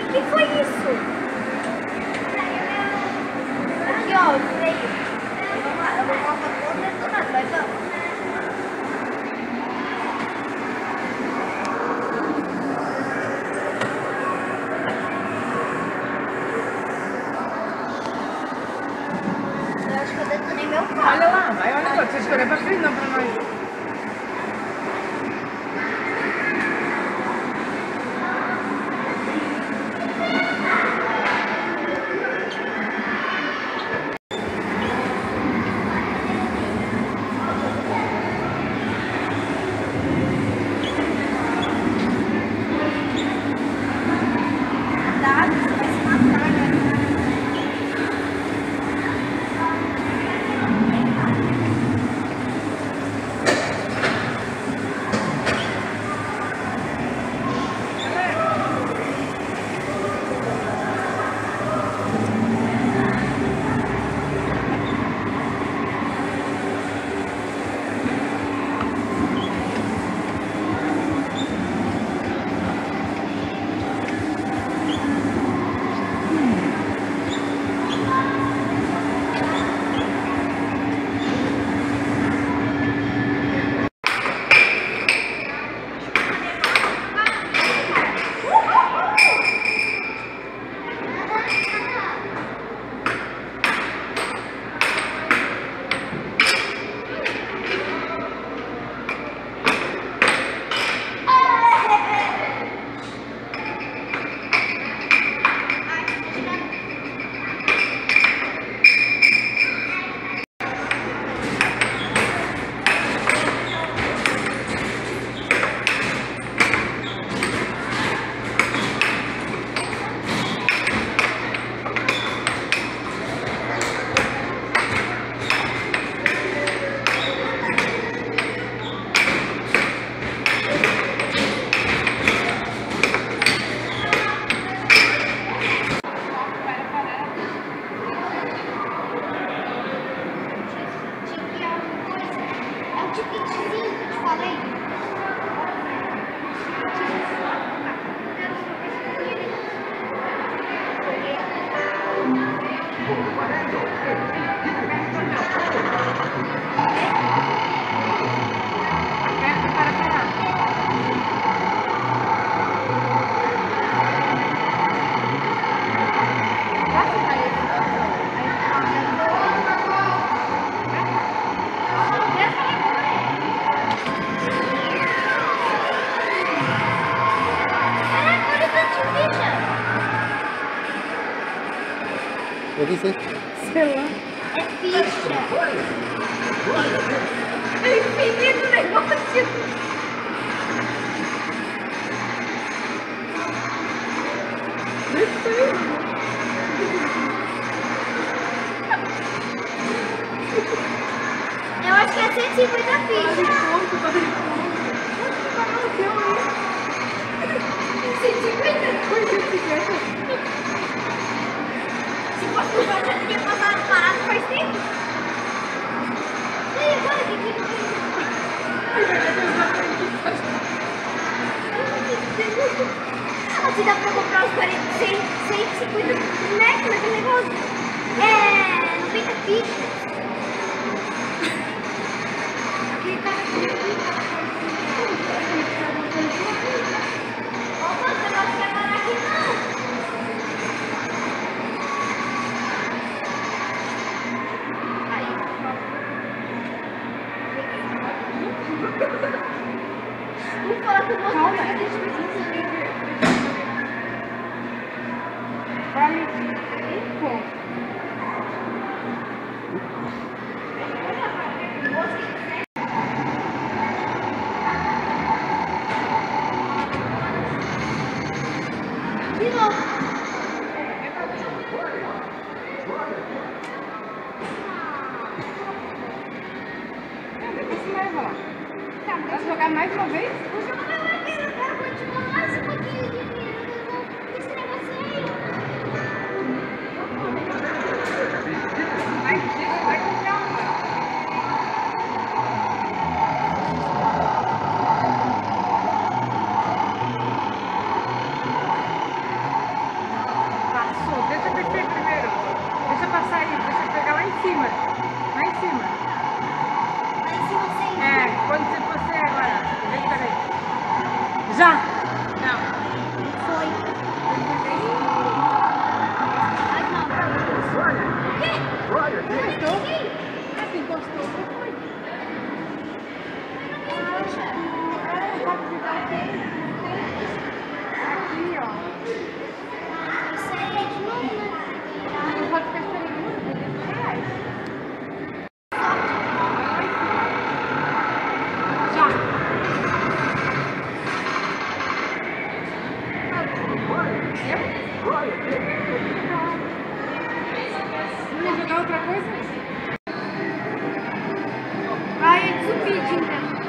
O que foi isso? Aqui, ó, o freio. Eu vou colocar todo detonado, vai, vamos. Eu acho que eu detonei meu carro. Olha lá, vai, olha só, você escolheu pra frente, não pra nós. Eu vi sim. Sei lá. É ficha. É infinito o negócio. Eu acho que é 150 fichas. 150? Se fosse o Brasil, eu tinha passado parado faz tempo. E aí, agora o que assim dá pra comprar os 150 metros naquele negócio. É 90 fichas. Opa, você não quer parar aqui não. Vamos falar com o moço. Calma. Vale um ponto. De novo. Depois você leva lá. Vai jogar mais uma vez? Vou jogar mais uma vez, eu quero continuar mais um pouquinho de esse negócio aí. Vai comprar uma. cima. Lá em cima. Lá em cima sem. É, quando você agora. Espera aí. Já! Não. Foi. Ai, não. O quê? Encostou? Ah, você encostou. Foi. Aqui, ó. Isso aí é de novo, né? Não pode ficar esperando R$10. Já! Não ia jogar outra coisa? Ai, é de subir, então.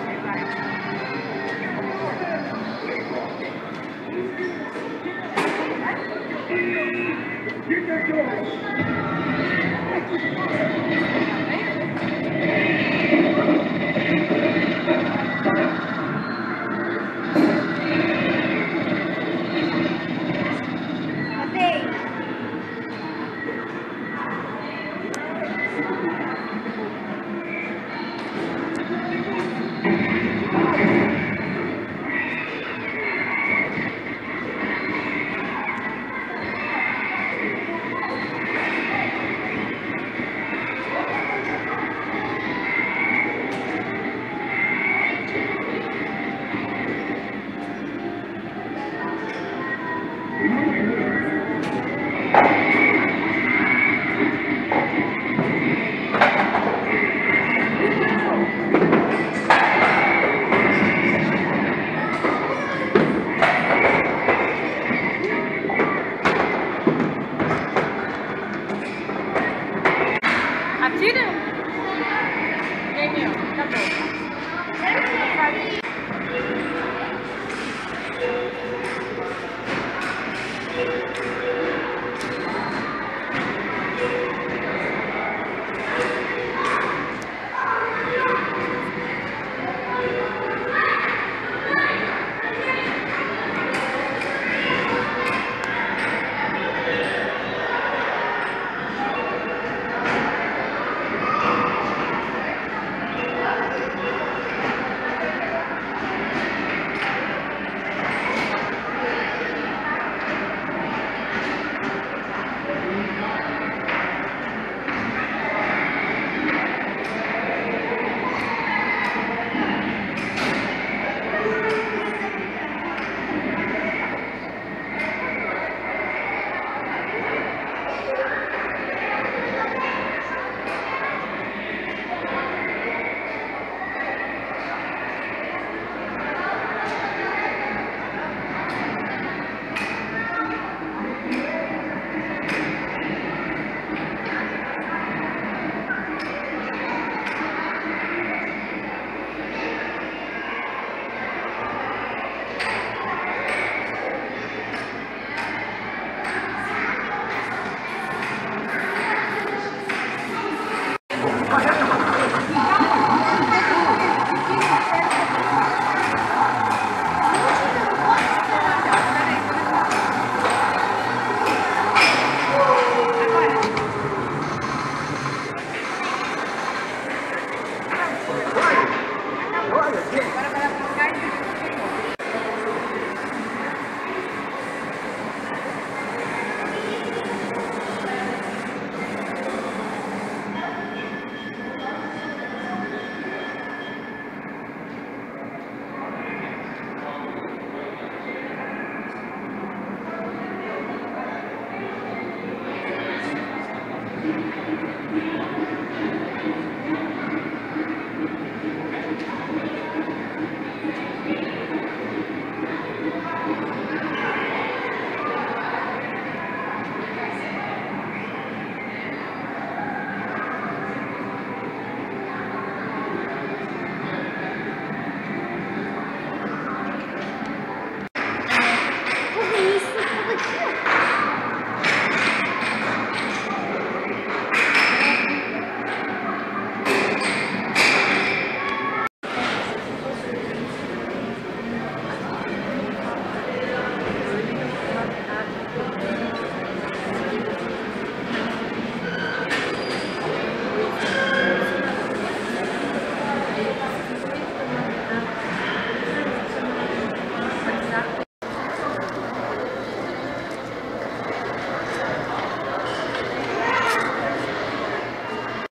Matei. Atira? Vem, meu. Tá bom. Será que